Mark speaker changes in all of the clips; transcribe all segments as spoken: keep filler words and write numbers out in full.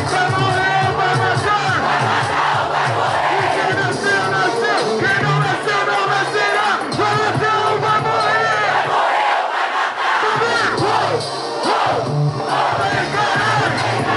Speaker 1: vai morrer, vai nascer. E quem nasceu, nasceu. Quem não nasceu, não nascerá. Vai nascer ou vai morrer. Vai morrer ou vai matar. Vem, caralho.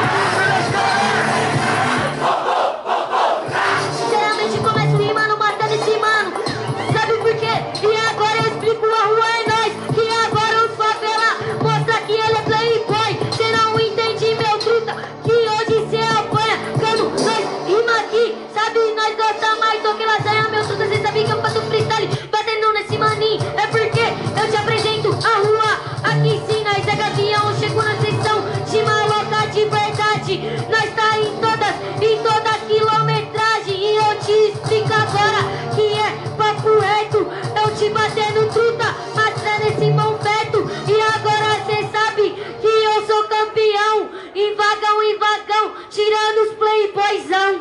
Speaker 2: Sinceramente começo rimando, matando esse mano. Sabe por quê? E agora eu explico a rua é nós. Que agora o favela mostra que ele é playboy. Cê não entende, meu truta, que hoje cê apanha. Quando nós rima aqui, sabe, nós gosta mais do que lasanha. Meu truta, cê sabe que eu faço freestyle batendo nesse maninho. É porque eu te apresento a rua. Aqui sim, nós é gavião. Chego na seção de maloca de verdade. Nós tá em todas, em toda quilometragem. E eu te explico agora que é papo reto. Eu te batendo truta, matando esse bombeto. E agora cê sabe que eu sou campeão. Em vagão, em vagão, tirando os playboyzão.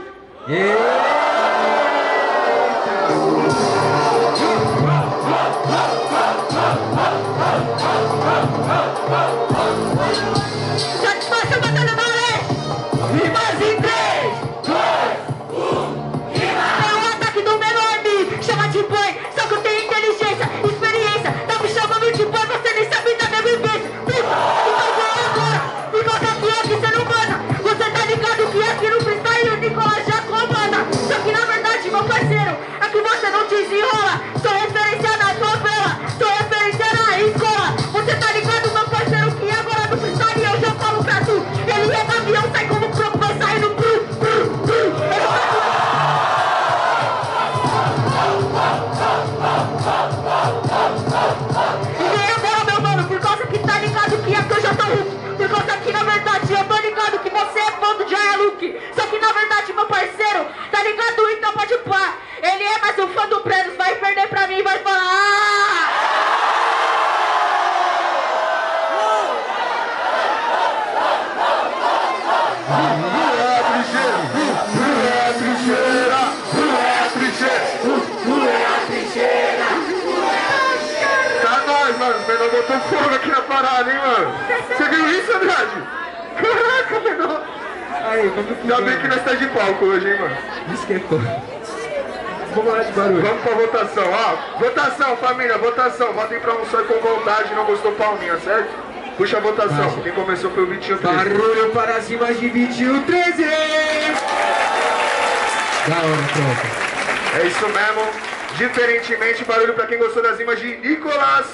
Speaker 2: Satisfação, Batalha da Leste. Rimas em três, dois, um, rima. É o ataque do menor amigo. Chama de boi, só que eu tenho inteligência, experiência. Tá me chamando de boi, você nem sabe da minha vivência. Puta, então vou agora. E você aqui é que você não manda. Você tá ligado que aqui no freestyle o Nicolas já comanda. Só que na verdade, meu parceiro, é que você não desenrola. Sou referência na favela, sou referência na escola. Você tá ligado, meu parceiro, que agora no freestyle eu já falo pra tu. Ele é gavião, sai como croco, vai saindo cru, cru, cru. Ele E vem agora, meu mano, por causa que tá ligado que aqui eu já tô Hulk. Por causa que na verdade eu tô ligado que você é fã do Jaya Luke. Só que na verdade, meu parceiro, tá ligado? Então pode pá. Ele é mais um fã do Prenos, vai perder pra mim e vai falar. "Ah!"
Speaker 1: Tá nóis, mano. O menor botou fogo aqui na parada, hein, mano. Você viu isso, Andrade? Caraca, menor.
Speaker 3: Aí, vamos
Speaker 1: Ainda bem que nós tá de palco hoje, hein, mano.
Speaker 3: Esquentou. Vamos lá de barulho.
Speaker 1: Vamos pra votação, ó. Votação, família, votação. Votem pra um só e com vontade. Não gostou, palminha, certo? Puxa a votação.
Speaker 3: Nossa.
Speaker 1: Quem começou foi o Vitinho treze.
Speaker 3: Barulho para cima de Vitinho treze. Da hora, troca.
Speaker 1: É isso mesmo. Diferentemente, barulho pra quem gostou das rimas de Nicolas.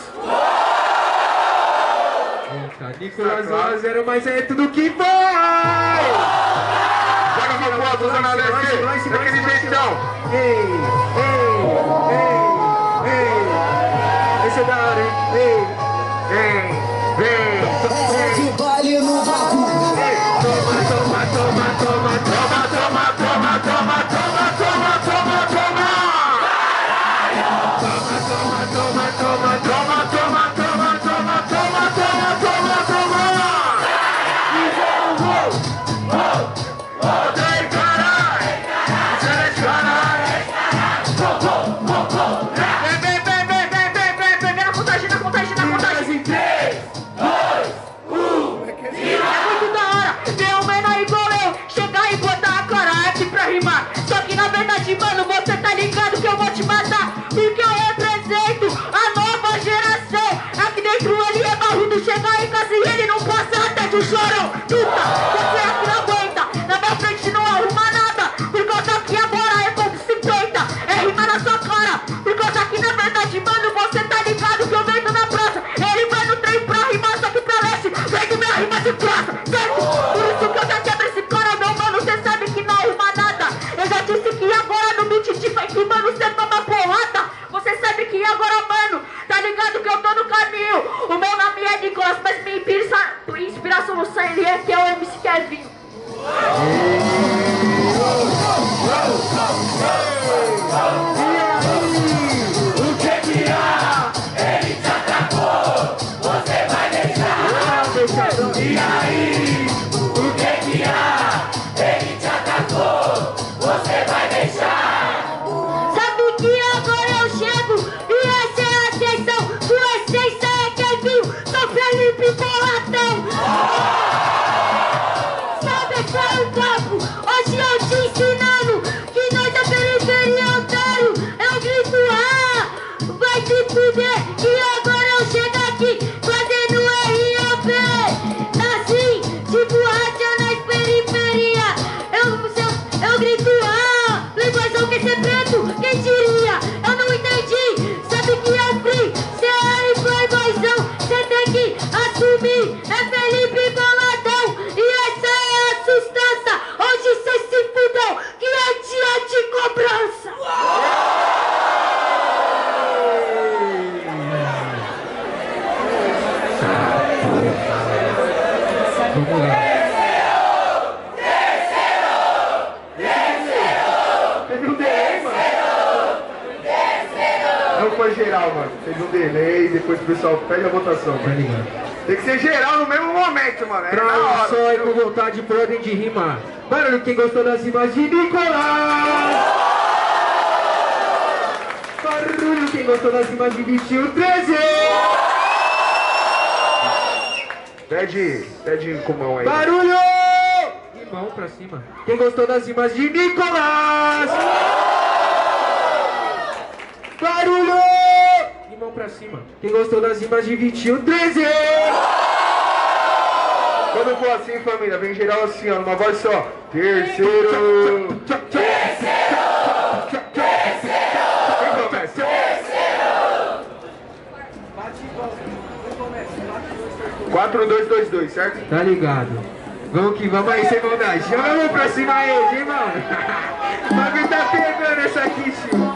Speaker 3: Eita, Nicolas um a zero, mas é tudo que vai!
Speaker 1: Joga uma foto, Zona Leste. Daquele jeitão.
Speaker 3: Ei, ei, ei, ei. Esse é da hora, hein? Ei,
Speaker 1: Vem, vem.
Speaker 4: De baile no bagulho.
Speaker 1: Toma, toma, toma, toma, toma, toma, toma, toma, toma, toma, toma, toma. Toma, toma, toma, toma, toma, toma, toma, toma, toma, toma, toma, toma. E vamos, vamos, vamos, vem, caralho. Você é caralho.
Speaker 2: Vem, vem, vem, vem, vem, vem, vem, vem, vem na contagem, na contagem, na contagem.
Speaker 1: três, dois, um.
Speaker 2: É muito da hora ver um menor igual eu chegar e botar a cara aqui pra rimar. Só que na verdade, mano, você tá ligado que eu vou te matar. Porque eu represento a nova geração. Aqui dentro ele é barrudo, chegar em casa e ele não passa até de um chorão. Puta, você aqui não aguenta, na minha frente não
Speaker 3: geral, mano. Fez um delay, depois o pessoal pede a votação,
Speaker 1: Tá
Speaker 3: mano.
Speaker 1: ligado?
Speaker 3: Tem que ser geral no mesmo momento, mano. É na
Speaker 1: Pra
Speaker 3: hora.
Speaker 1: só aí com vontade, por ordem de rima. Barulho, quem gostou das rimas de Nicolás? Barulho, quem gostou das rimas de vinte e um treze?
Speaker 3: Pede, pede com mão aí.
Speaker 1: Barulho! E mão pra cima. Quem gostou das rimas de Nicolás? Barulho! E mão pra cima. Quem gostou das rimas de vinte e um treze?
Speaker 3: Quando for assim, família, vem geral assim, ó, numa voz só. Terceiro!
Speaker 1: Terceiro!
Speaker 3: Quem começa? quatro, dois, dois, dois, certo?
Speaker 1: Tá ligado? Vamos que vamos aí, sem maldade. Chama a mão pra cima eles, hein, mano? O bagulho tá pegando essa aqui, tio.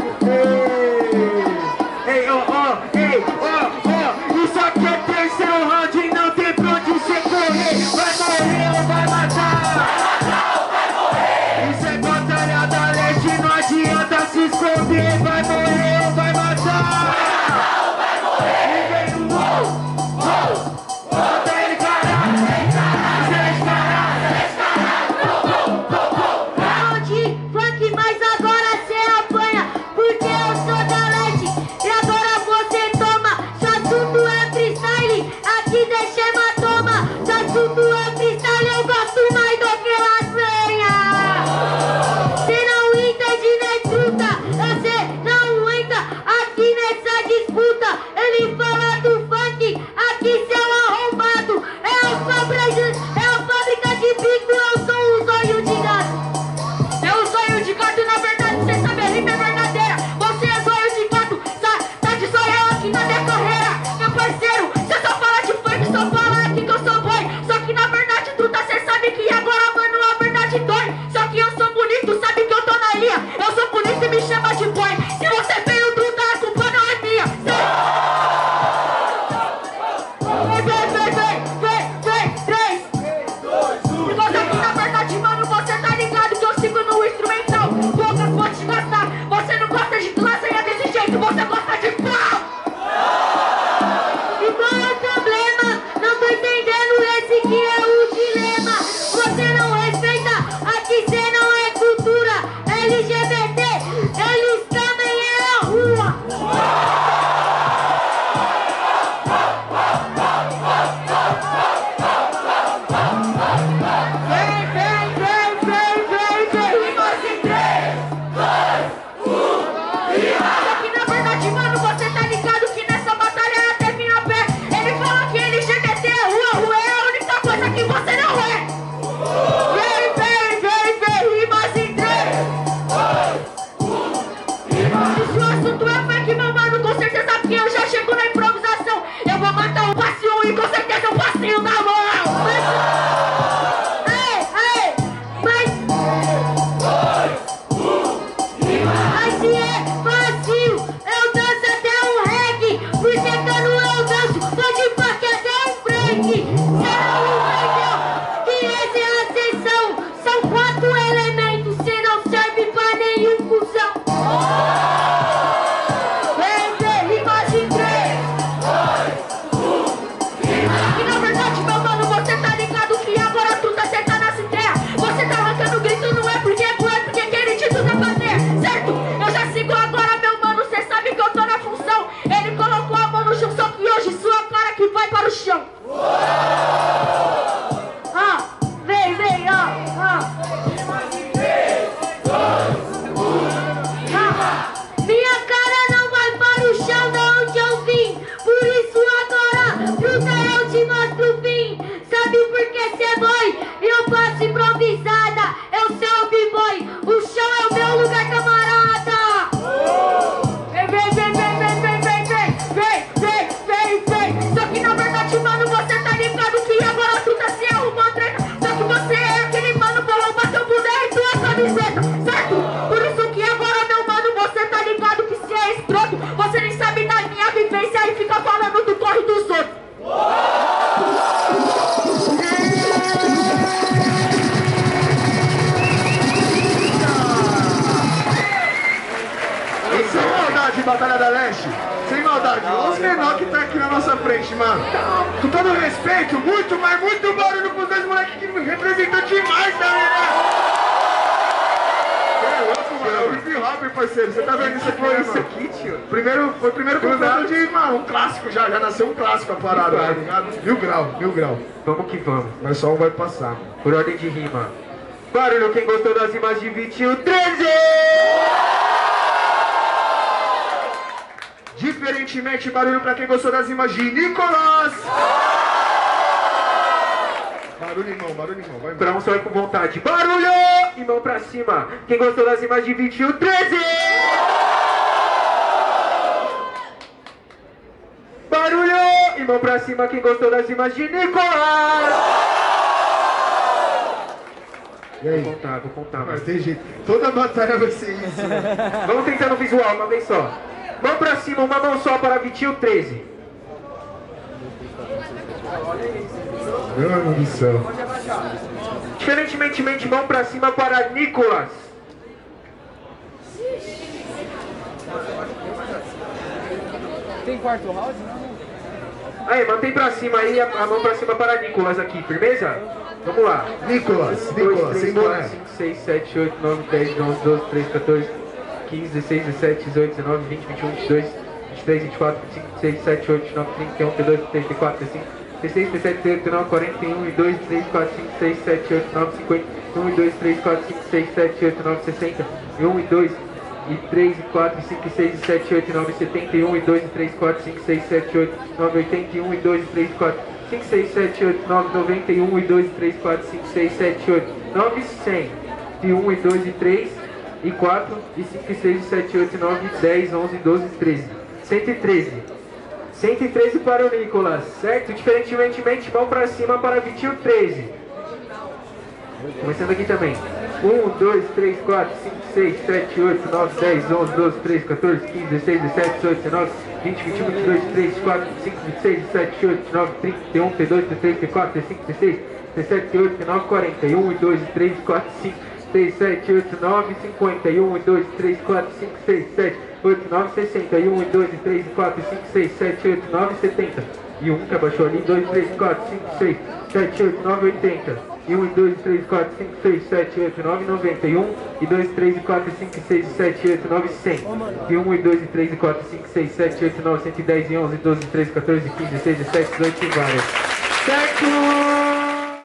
Speaker 1: Ei, ei, ó, ó, ei, ó, ó. Isso aqui é terceiro round e não tem pra onde você correr. Vai morrer ou vai matar? Vai matar ou vai morrer? Isso é batalha da leste, não adianta se esconder. Vai morrer ou vai matar? Vai matar ou vai morrer? E vem no gol, gol. Bota ele, caralho, caralho, caralho, caralho, caralho.
Speaker 2: Round funk, mas agora cê apanha, porque eu sou da leste e agora você toma. Seu assunto é freestyle, aqui deixa hematoma. Seu assunto é freestyle, eu gosto mais do que lasanha. Cê não entende nem truta, você não entra aqui nessa disputa. Ele fala do funk, aqui seu arrombado. É a fábrica, é a fábrica de bico, eu sou um zóio de gato. É um sonho de gato, na verdade cê sabe a rima é verdadeira. Você é sonho de gato, tá, tá de sonhão aqui na minha carreira. Meu parceiro, cê só fala de funk, só fala aqui que eu sou boy. Só que na verdade truta, cê sabe que agora, mano, a verdade dói. Só que eu sou bonito, sabe que eu tô na linha. Eu sou bonito e me chama de boy. Se você veio truta, a culpa não é minha. Vem, vem, vem, vem, vem, vem, três. E você aqui na verdade, mano, você tá ligado que eu sigo no instrumental. Poucas vou te gastar. Você não gosta de lasanha desse jeito, você gosta de pau. E qual é o problema? Não tô entendendo, esse que é o dilema. Você não respeita, aqui cê não é cultura. L G B T, eles também é a rua. Vem, vem, vem, vem, vem, vem, rimas em três, dois, um, rimas. Só que na verdade, mano, você tá ligado que nessa batalha até vim a pé. Ele fala que L G B T é rua, rua é a única coisa que você não é. Vem, vem, vem, vem, rimas em três, dois, um, rimas. E se o assunto é funk, meu mano, com certeza que eu já chego na improvisação. Eu vou matar um passinho e com certeza um passinho na mão. Ei, ei, mas... Mas se é fácil, eu danço até um reggae. Por secando eu danço, tô de funk até um break. Cê não entendeu que essa é a ascensão. São quatro elementos, cê não serve pra nenhum cuzão. Vem, vem, rimas em três, dois, um, rimas. E na verdade, meu mano, você tá ligado que agora tu tá cê tá na cidreia. Você tá arrancando grito, não é porque é boa, é porque querem te tudo bater, certo? Eu já sigo agora, meu mano, cê sabe que eu tô na função. Ele colocou a mão no chão, só que hoje sua cara que vai para o chão. Ah, vem.
Speaker 3: Batalha da Leste. Sem maldade, os menores que tá aqui na nossa frente, mano. Com todo respeito, muito, mas muito barulho pros dois moleques que me representam demais também, né? É louco, mano. É o hip hop, parceiro. Você tá vendo isso aqui, né,
Speaker 1: Isso
Speaker 3: mano?
Speaker 1: aqui, tio.
Speaker 3: Primeiro, foi o primeiro confronto de, mano, um clássico já. Já nasceu um clássico a parada, tá ligado? Mil grau, mil grau.
Speaker 1: Vamos que vamos.
Speaker 3: Mas só um vai passar.
Speaker 1: Por ordem de rima. Barulho, quem gostou das rimas de vinte e um, treze!
Speaker 3: Diferentemente, barulho pra quem gostou das rimas de Nicolas! Barulho, irmão, barulho, irmão, vai,
Speaker 1: Pra um só ir com vontade. Barulho! E mão pra cima. Quem gostou das rimas de vinte e um, treze! Barulho! E mão pra cima. Quem gostou das rimas de Nicolas!
Speaker 3: E aí?
Speaker 1: Vou contar, vou contar,
Speaker 3: Mas
Speaker 1: mas...
Speaker 3: tem jeito. Toda batalha vai ser isso, né?
Speaker 1: Vamos tentar no visual, uma vez só. Mão pra cima, uma mão só para vinte e um, treze.
Speaker 3: Meu Deus do céu.
Speaker 1: Diferentemente, mão pra cima para Nicolas.
Speaker 5: Tem quarto round?
Speaker 1: Aí, mantém pra cima aí, a, a mão pra cima para Nicolas aqui, firmeza? Vamos lá.
Speaker 3: Nicolas,
Speaker 1: um, dois,
Speaker 3: Nicolas, sem
Speaker 1: três,
Speaker 3: boné.
Speaker 1: quatro, cinco, seis, sete, oito, nove, dez, onze, doze, treze, quatorze, quinze, dezesseis, dezessete, dezoito, dezenove, vinte, vinte e um, vinte e dois, vinte e três, vinte e quatro, vinte e cinco, vinte e seis, vinte e sete, vinte e oito, vinte e nove, trinta, trinta e um, trinta e dois, trinta e quatro, trinta e cinco, trinta e seis, trinta e sete, trinta e nove, quarenta e um, e dois, três, quatro, cinco, seis, sete, oito, nove, cinquenta, e um, e dois, três, quatro, cinco, seis, sete, oito, nove, sessenta, e um, e dois, e três, e quatro, e cinco, e seis, e sete, oito, e nove, setenta, e um, e dois, e três, quatro, cinco, seis, sete, oito, nove, oitenta, e um, e dois, e três, quatro, cinco, seis, sete, oito, nove, noventa, e um, e dois, e três, quatro, cinco, seis, sete, oito, nove, cem, e um, e dois, e três, e quatro, e cinco, e seis, e sete, oito, nove, dez, onze, doze, treze, cento e treze. cento e treze para o Nicolas, certo? Diferentemente, mão pra cima para vinte e um, treze. Começando aqui também. um, dois, três, quatro, cinco, seis, sete, oito, nove, dez, onze, doze, treze, quatorze, quinze, dezesseis, dezessete, dezoito, dezenove, vinte, vinte e um, vinte e dois, vinte e três, vinte e quatro, vinte e cinco, vinte e seis, vinte e sete, vinte e oito, vinte e nove, trinta, trinta e um, trinta e dois, trinta e três, trinta e quatro, trinta e cinco, trinta e seis, trinta e sete, trinta e oito, trinta e nove, quarenta e um, e dois, e três, e quatro, cinco, seis, sete, oito, nove, cinquenta e um, e dois, três, quatro, cinco, seis, sete, oito, nove, sessenta, e um, e dois, e três, e quatro, cinco, seis, sete, oito, nove, setenta, e um que abaixou ali, dois, três, quatro, cinco, seis, sete, oito, nove, oitenta, e um, e dois, três, quatro, cinco, seis, sete, oito, nove, noventa, e um, e dois, três, quatro, cinco, seis, sete, oito, nove, cem, e um, e dois, três, quatro, cinco, seis, sete, oito, nove, cento e dez, e onze, doze, treze, quatorze, quinze, dezesseis, dezessete, dezoito e várias. Certo?